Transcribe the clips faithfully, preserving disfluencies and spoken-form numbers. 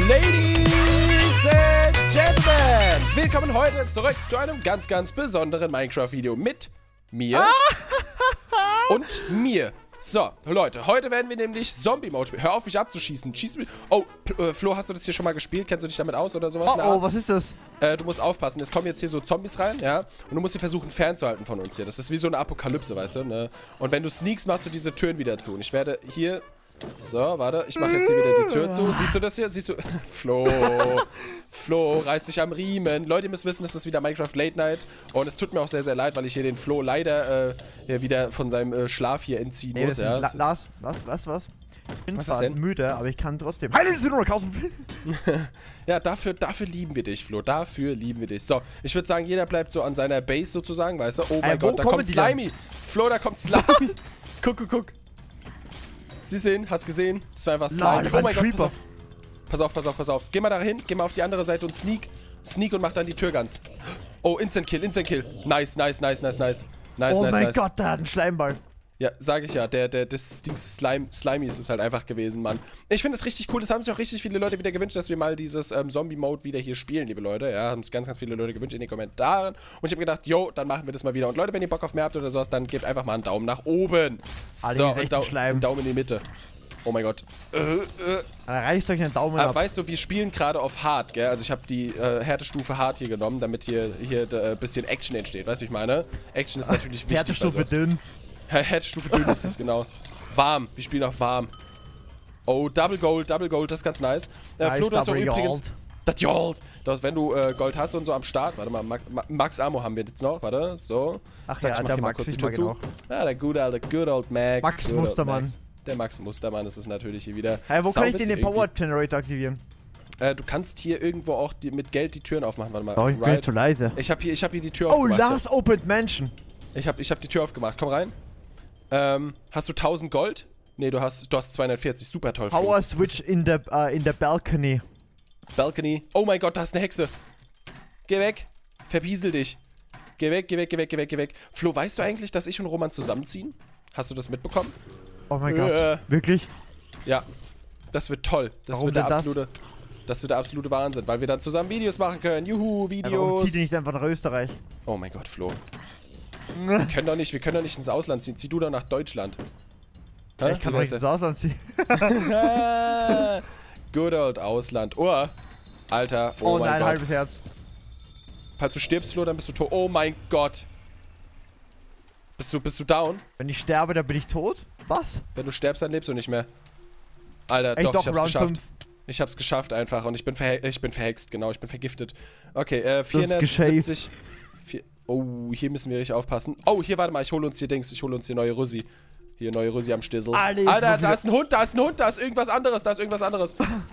Ladies and Gentlemen, willkommen heute zurück zu einem ganz, ganz besonderen Minecraft-Video mit mir und mir. So, Leute, heute werden wir nämlich Zombie-Mode spielen. Hör auf, mich abzuschießen. Schieß mich. Oh, äh, Flo, hast du das hier schon mal gespielt? Kennst du dich damit aus oder sowas? Oh, oh, was ist das? Äh, du musst aufpassen. Es kommen jetzt hier so Zombies rein, ja? Und du musst sie versuchen fernzuhalten von uns hier. Das ist wie so eine Apokalypse, weißt du, ne? Und wenn du sneakst, machst du diese Türen wieder zu. Und ich werde hier... So, warte. Ich mache jetzt hier wieder die Tür zu. Siehst du das hier? Siehst du... Flo... Flo, reiß dich am Riemen. Leute, ihr müsst wissen, das ist wieder Minecraft Late Night. Und es tut mir auch sehr, sehr leid, weil ich hier den Flo leider äh, hier wieder von seinem äh, Schlaf hier entziehen nee, muss. Ja. La Lars, was, was, was? Ich bin was zwar ist denn? müde, aber ich kann trotzdem... Heilige Syndrom kaufen! Ja, dafür, dafür lieben wir dich, Flo. Dafür lieben wir dich. So, ich würde sagen, jeder bleibt so an seiner Base sozusagen, weißt du? Oh mein äh, Gott, da kommt Slimy. Flo, da kommt Slimy. Guck, guck, guck. Sie sehen, hast gesehen? Das war einfach Slimy. Oh mein Gott, pass auf. Pass auf, pass auf, pass auf. Geh mal dahin, geh mal auf die andere Seite und sneak. Sneak und mach dann die Tür ganz. Oh, Instant Kill, Instant Kill. Nice, nice, nice, nice, nice. Nice, oh nice, mein nice. Gott, da hat einen Schleimball. Ja, sag ich ja, der, der, das Ding Slime, Slimies ist halt einfach gewesen, Mann. Ich finde es richtig cool, das haben sich auch richtig viele Leute wieder gewünscht, dass wir mal dieses ähm, Zombie-Mode wieder hier spielen, liebe Leute. Ja, haben sich ganz, ganz viele Leute gewünscht in den Kommentaren. Und ich habe gedacht, yo, dann machen wir das mal wieder. Und Leute, wenn ihr Bock auf mehr habt oder sowas, dann gebt einfach mal einen Daumen nach oben. Alter, so, ist echt und Dau ein Schleim. einen Daumen in die Mitte. Oh mein Gott. Äh, äh. Dann reißt euch einen Daumen Aber ab. weißt du, wir spielen gerade auf Hard, gell? Also ich habe die äh, Härtestufe Hard hier genommen, damit hier ein äh, bisschen Action entsteht. Weißt du, wie ich meine? Action ist natürlich wichtig. Härtestufe dünn. Härtestufe dünn ist es, genau. Warm. Wir spielen auf warm. Oh, Double Gold, Double Gold, das ist ganz nice. Äh, Nice, Flo, du hast doch Double übrigens... Gold. Das Gold. Das, wenn du äh, Gold hast und so am Start. Warte mal, Max, Max Ammo haben wir jetzt noch. Warte, so. Ach Zack, ja, ich mach der hier mal Max, kurz die ich Tür mag zu. ihn auch. Ja, der good alte, good old Max. Max good old Mustermann. Max. Der Max Mustermann, das ist natürlich hier wieder... Hey, wo kann ich den, den sauwitzig Power irgendwie. Generator aktivieren? Äh, du kannst hier irgendwo auch die, mit Geld die Türen aufmachen. Warte mal. Oh, ich bin Right. zu leise. Ich habe hier, ich hab hier die Tür Oh, aufgemacht. Lars opened Mansion. Ich habe ich hab die Tür aufgemacht. Komm rein. Ähm, hast du tausend Gold? Nee, du hast, du hast zweihundertvierzig. Super toll. Flo. Power Switch in der uh, in der Balcony. Balcony. Oh mein Gott, da ist eine Hexe. Geh weg. Verpiesel dich. Geh weg, geh weg, geh weg, geh weg, geh weg. Flo, weißt du eigentlich, dass ich und Roman zusammenziehen? Hast du das mitbekommen? Oh mein Äh. Gott. Wirklich? Ja. Das wird toll. Das Warum wird der denn das? absolute... Das wird der absolute Wahnsinn, weil wir dann zusammen Videos machen können. Juhu, Ja, warum Videos. zieht ihr nicht einfach nach Österreich? Oh mein Gott, Flo. Wir können doch nicht, wir können doch nicht ins Ausland ziehen. Zieh du doch nach Deutschland. Hä? Ich kann Wie doch heißt nicht er? ins Ausland ziehen. Good old Ausland. Oh, Alter. Oh, Oh, mein nein, Gott. halbes Herz. Falls du stirbst, Flo, dann bist du tot. Oh mein Gott. Bist du, bist du down? Wenn ich sterbe, dann bin ich tot? Was? Wenn du stirbst, dann lebst du nicht mehr. Alter, Ey, doch, doch, ich hab's Round geschafft. fünf. Ich hab's geschafft einfach und ich bin, verhe ich bin verhext, genau, ich bin vergiftet. Okay, äh, ist vierhundertsiebzig. Vier, oh, hier müssen wir richtig aufpassen. Oh, hier, warte mal, ich hole uns hier Dings, ich hole uns hier neue Rüssi. Hier, neue Rüssi am Stissel. Alter, ich Alter, muss da ist ein Hund, da ist ein Hund, da ist irgendwas anderes, da ist irgendwas anderes.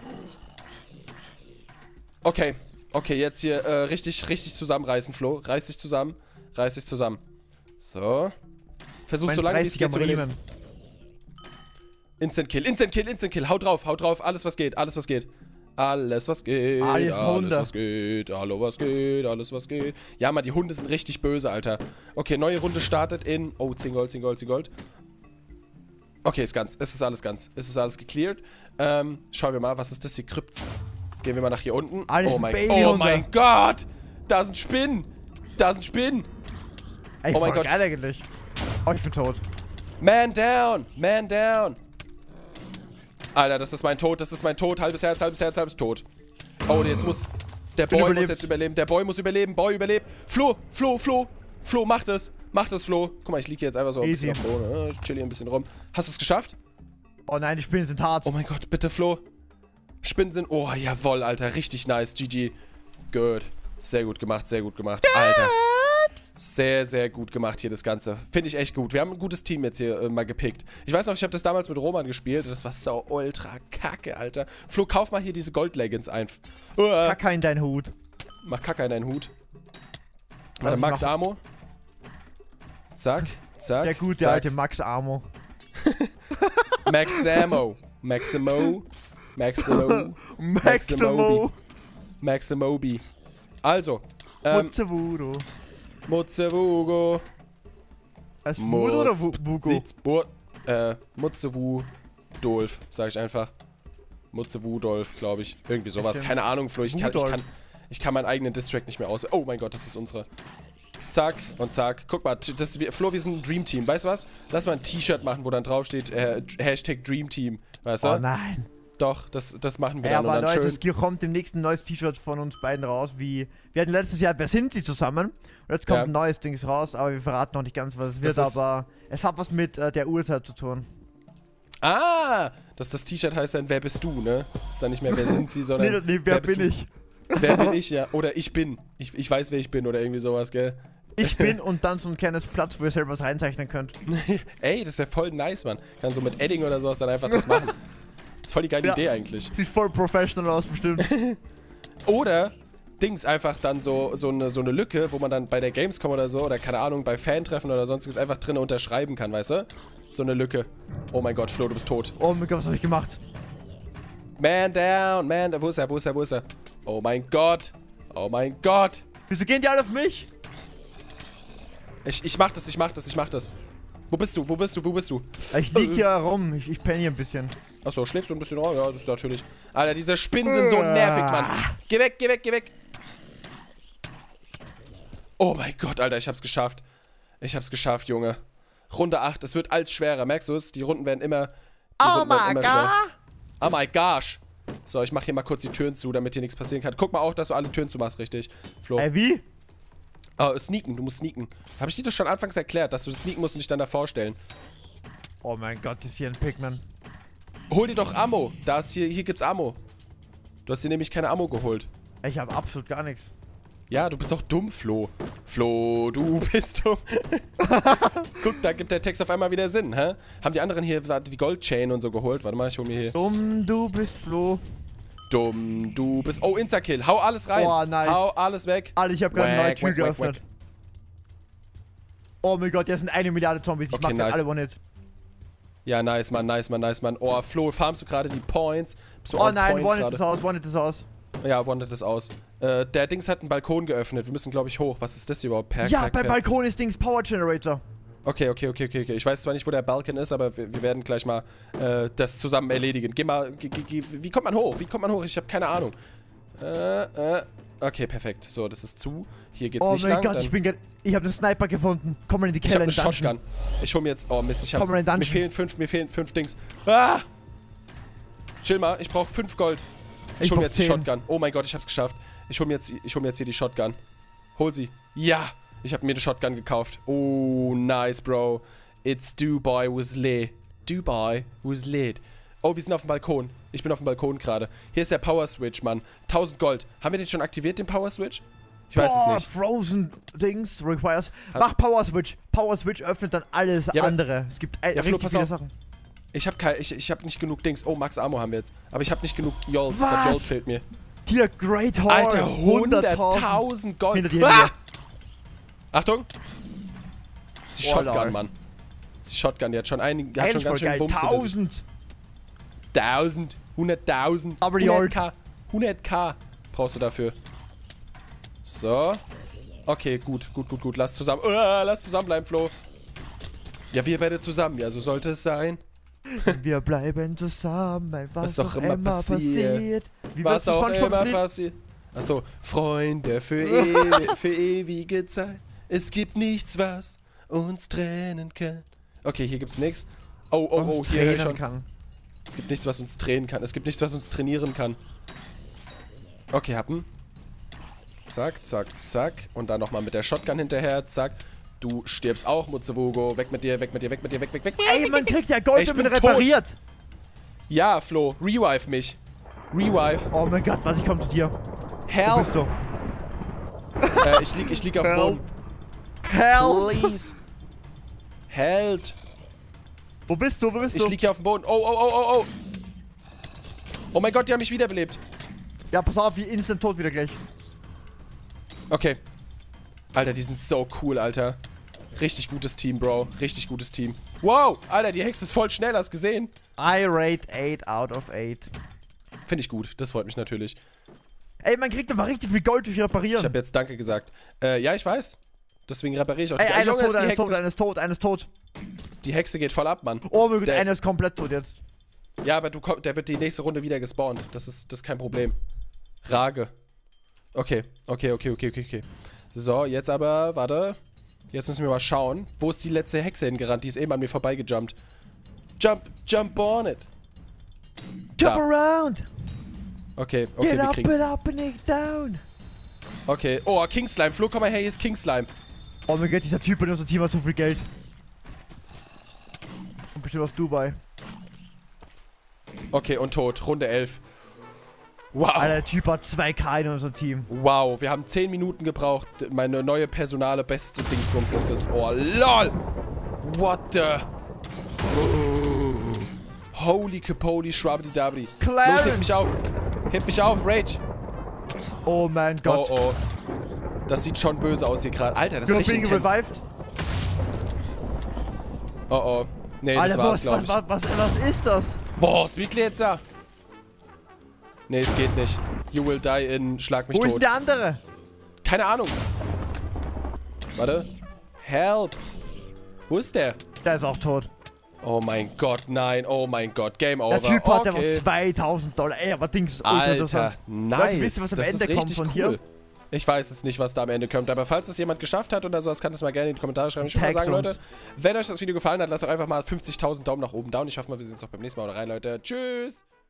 Okay, okay, jetzt hier äh, richtig, richtig zusammenreißen, Flo. Reiß dich zusammen, reiß dich zusammen. So. Versuch so lange wie es geht zu überleben. Instant Kill, Instant Kill, Instant Kill. Hau drauf, hau drauf. Alles, was geht, alles, was geht. Alles, was geht. Alles, alles Hunde. was geht. Hallo, was geht. Alles, was geht. Ja, Mann, die Hunde sind richtig böse, Alter. Okay, neue Runde startet in... Oh, zehn Gold, zehn Gold, zehn Gold. Okay, ist ganz. Es ist alles ganz. Es ist alles gecleared. Ähm, schauen wir mal, was ist das hier? Krypt. Gehen wir mal nach hier unten. Alles oh mein, Babyhunde. oh mein Gott. Da sind Spinnen. Da sind Spinnen. Ey, Oh mein voll Gott. geil eigentlich. Oh, ich bin tot. Man down! Man down! Alter, das ist mein Tod, das ist mein Tod. Halbes Herz, halbes Herz, halbes Tod. Oh, jetzt muss... Der Bin Boy überlebt. muss jetzt überleben. Der Boy muss überleben. Boy überlebt. Flo, Flo, Flo. Flo, mach das. Mach das, Flo. Guck mal, ich liege hier jetzt einfach so ein Easy. bisschen am Boden. Ich chill hier ein bisschen rum. Hast du es geschafft? Oh nein, die Spinnen sind hart. Oh mein Gott, bitte, Flo. Spinnen sind... Oh, jawoll, Alter. Richtig nice. G G. Good. Sehr gut gemacht, sehr gut gemacht. Alter. Sehr, sehr gut gemacht hier das Ganze. Finde ich echt gut. Wir haben ein gutes Team jetzt hier äh, mal gepickt. Ich weiß noch, ich habe das damals mit Roman gespielt. Das war so ultra kacke, Alter. Flo, kauf mal hier diese Gold-Leggings ein. Uh, Kacke in deinen Hut. mach Kacke in deinen Hut. Was Warte, ich Max mach- Ammo. Zack, zack, Der gute zack. alte Max Ammo. Max Ammo. Maximo. Maximo. Maximo. Maximobi. Also. Ähm, Mutzewuro. Mutzewugo. Heißt Wudo oder Wu- Wugo? Sitzbur. Äh, Mutzewu. Dolf, sag ich einfach. Mutze Wudolf, glaube ich. Irgendwie sowas. Stimmt. Keine Ahnung, Flo. Ich kann, ich, kann, ich kann meinen eigenen Distrack nicht mehr aus... Oh mein Gott, das ist unsere. Zack und zack. Guck mal, das, wir, Flo, wir sind ein Dream Team. Weißt du was? Lass mal ein T-Shirt machen, wo dann draufsteht, äh, Hashtag Dream Team. Weißt du? Oh nein. Doch, das, das machen wir Ja, dann. aber und dann Leute, schön. es kommt demnächst ein neues T-Shirt von uns beiden raus, wie... Wir hatten letztes Jahr Wer sind sie zusammen? Und jetzt kommt Ja. ein neues Dings raus, aber wir verraten noch nicht ganz, was es wird, Das ist- aber... Es hat was mit äh, der Uhrzeit zu tun. Ah! Das, das T-Shirt heißt dann, wer bist du, ne? Das ist dann nicht mehr, wer sind sie, sondern... Nee, nee, wer, bist bin du? ich? Wer bin ich, ja. Oder ich bin. Ich, ich weiß, wer ich bin oder irgendwie sowas, gell? Ich bin und dann so ein kleines Platz, wo ihr selber was reinzeichnen könnt. Ey, das ist ja voll nice, Mann. Kann so mit Edding oder sowas dann einfach das machen. Das ist voll die geile Ja. Idee eigentlich. Sieht voll professional aus, bestimmt. Oder Dings einfach dann so, so, eine, so eine Lücke, wo man dann bei der Gamescom oder so, oder keine Ahnung, bei Fantreffen oder sonstiges einfach drinnen unterschreiben kann, weißt du? So eine Lücke. Oh mein Gott, Flo, du bist tot. Oh mein Gott, was habe ich gemacht? Man down, man down. Wo ist er, wo ist er, wo ist er? Oh mein Gott. Oh mein Gott. Wieso gehen die alle auf mich? Ich, ich mach das, ich mach das, ich mach das. Wo bist du, wo bist du, wo bist du? Ich lieg hier rum, ich, ich penne hier ein bisschen. Achso, schläfst du ein bisschen? Oh, ja, das ist natürlich. Alter, diese Spinnen sind so nervig, Mann. Geh weg, geh weg, geh weg. Oh mein Gott, Alter, ich hab's geschafft. Ich hab's geschafft, Junge. Runde acht, es wird alles schwerer, merkst du es? Die Runden werden immer. Die Oh Runden werden my immer schwerer. god! Oh my gosh. So, ich mach hier mal kurz die Türen zu, damit hier nichts passieren kann. Guck mal auch, dass du alle Türen zumachst, richtig. Flo. Ey, wie? Oh, sneaken, du musst sneaken. Habe ich dir das schon anfangs erklärt, dass du sneaken musst und dich dann davor stellen. Oh mein Gott, das ist hier ein Pikmin. Hol dir doch Ammo. Da ist hier, hier gibt's Ammo. Du hast dir nämlich keine Ammo geholt. Ich habe absolut gar nichts. Ja, du bist doch dumm, Flo. Flo, du bist dumm. Guck, da gibt der Text auf einmal wieder Sinn, hä? Haben die anderen hier die Goldchain und so geholt? Warte mal, ich hol mir hier. Dumm, du bist Flo. Dumm, du bist... Oh, Insta-Kill. Hau alles rein. Oh, nice. Hau alles weg. Alter, ich habe gerade eine neue Wack, Tür wack, wack, geöffnet. Oh mein Gott, hier sind eine Milliarde Zombies. Ich Okay, mach grad nice. alle One-Hit. Ja, nice, Mann, nice, Mann, nice, Mann. Oh, Flo, farmst du gerade die Points? Bist du Oh on nein, point One-Hit gerade? ist aus, One-Hit ist aus. Ja, wandert das aus. Äh, der Dings hat einen Balkon geöffnet. Wir müssen, glaube ich, hoch. Was ist das hier überhaupt? Per, Ja, per, beim per. Balkon ist Dings Power Generator. Okay, okay, okay, okay, okay. Ich weiß zwar nicht, wo der Balkon ist, aber wir, wir werden gleich mal äh, das zusammen erledigen. Geh mal, geh, geh, geh, wie kommt man hoch? Wie kommt man hoch? Ich habe keine Ahnung. Äh, äh. Okay, perfekt. So, das ist zu. Hier geht's Oh nicht mein lang. Gott, dann- ich bin gerade. Ich habe einen Sniper gefunden. Komm mal in die ich habe Keller, eine in den Dungeon. Shotgun. Ich hol mir jetzt... Oh Mist, ich hab... Komm mal in den Mir Dungeon. fehlen fünf, mir fehlen fünf Dings. Ah! Chill mal, ich brauche fünf Gold. Ich, Ich hol mir brauch jetzt die zehn. Shotgun. Oh mein Gott, ich hab's geschafft. Ich hol mir jetzt, ich hol mir jetzt hier die Shotgun. Hol sie. Ja! Ich habe mir eine Shotgun gekauft. Oh, nice, Bro. It's Dubai was lit. Dubai was lit. Oh, wir sind auf dem Balkon. Ich bin auf dem Balkon gerade. Hier ist der Power Switch, Mann. tausend Gold. Haben wir den schon aktiviert, den Power Switch? Ich weiß Boah, es nicht. Frozen Dings requires. Hat- Mach Power Switch. Power Switch öffnet dann alles Ja, aber- andere. Es gibt äh, Ja, Flo, richtig pass viele auf. Sachen. Ich habe kein, ich, ich hab nicht genug Dings. Oh, Max Ammo haben wir jetzt. Aber ich habe nicht genug Yols. Was? Yols fehlt mir. Hier, Great Hall. Alter, hunderttausend. hunderttausend Gold. Hinter dir, Ah! hinter Achtung. Das ist die Oh, Shotgun, lol. Mann. Das ist die Shotgun. Die hat schon, ein, dir. hat schon Eigentlich ganz voll schön geil. Bums hinter sich. Tausend. Tausend. Hunderttausend. Aber die hundert K. hundert K brauchst du dafür. So. Okay, gut, gut, gut, gut. Lass zusammen. Uh, lass zusammenbleiben, Flo. Ja, wir beide zusammen. Ja, so sollte es sein. Wir bleiben zusammen, was, Was auch immer passiert. Wie Was wird auch SpongeBob's immer Lied? passiert. Achso, Freunde für, ewi für ewige Zeit. Es gibt nichts, was uns trennen kann. Okay, hier gibt's nichts. Oh, oh, oh, Uns hier hör ich trainieren schon. kann. Es gibt nichts, was uns drehen kann. Es gibt nichts, was uns trainieren kann. Okay, happen. Zack, zack, zack. Und dann nochmal mit der Shotgun hinterher. Zack. Du stirbst auch, Mutzewogo. Weg mit dir, weg mit dir, weg mit dir, weg, weg, weg. Ey, man kriegt ja Gold, Ich wenn man bin tot. repariert. Ja, Flo, revive mich. Revive. Oh mein Gott, was, ich komm zu dir. Wo Help. bist du? Äh, ich lieg, ich lieg auf dem Help. Boden. Help! Please. Held. Wo bist du? Wo bist Ich du? lieg hier auf dem Boden. Oh, oh, oh, oh, oh. Oh mein Gott, die haben mich wiederbelebt. Ja, pass auf, wie instant tot wieder gleich. Okay. Alter, die sind so cool, Alter. Richtig gutes Team, Bro. Richtig gutes Team. Wow, Alter, die Hexe ist voll schnell, hast du gesehen? I rate eight out of eight. Finde ich gut. Das freut mich natürlich. Ey, man kriegt aber richtig viel Gold durch Ich Reparieren. habe jetzt Danke gesagt. Äh, ja, ich weiß. Deswegen repariere ich auch. Ey, die, einer ist Junge, tot, die, einer ist tot, Hexe, einer ist tot, einer ist tot. die Hexe geht voll ab, Mann. Oh mein Gott, Der- einer ist komplett tot jetzt. Ja, aber du komm, der wird die nächste Runde wieder gespawnt. Das ist, das ist kein Problem. Rage. Okay, okay, okay, okay, okay, okay. So, jetzt aber, warte. Jetzt müssen wir mal schauen. Wo ist die letzte Hexe hingerannt? Die ist eben an mir vorbeigejumpt. Jump, jump on it. Jump Da. around! Okay, okay, Get wir up kriegen... and up and it down! Okay. Oh, King Slime. Flo, komm mal her, hier ist King Slime. Oh mein Gott, dieser Typ in unserem Team hat so viel Geld. Und bestimmt aus Dubai. Okay, und tot. Runde elf. Wow. Alter, der Typ hat zwei K in unserem Team. Wow, wir haben zehn Minuten gebraucht. Meine neue personale beste Dingsbums ist es. Oh, lol. What the... Oh. Holy Capoli, Schwabidi-Dabidi. Los, heb mich auf. Heb mich auf, Rage. Oh mein Gott. Oh, oh. Das sieht schon böse aus hier gerade. Alter, das ist You're richtig being intens. revived. Oh, oh. Nee, das Alter, war's, was, glaube was, ich. was, was, was ist das? Boah, Sweetly jetzt da. Nee, es geht nicht. You will die in Schlag mich Wo ist tot. denn der andere? Keine Ahnung. Warte. Help. Wo ist der? Der ist auch tot. Oh mein Gott, nein. Oh mein Gott. Game over. Der Typ hat einfach Okay. zweitausend Dollar. Ey, aber Dings ist ultra Alter, interessant. nice. Leute, wisst ihr, was am das Ende ist kommt richtig von cool. hier? Ich weiß es nicht, was da am Ende kommt, aber falls das jemand geschafft hat oder sowas, kann das mal gerne in die Kommentare schreiben. Ich würde mal Taggt sagen, uns. Leute, wenn euch das Video gefallen hat, lasst doch einfach mal fünfzigtausend Daumen nach oben da und ich hoffe mal, wir sehen uns auch beim nächsten Mal. Oder rein, Leute. Tschüss!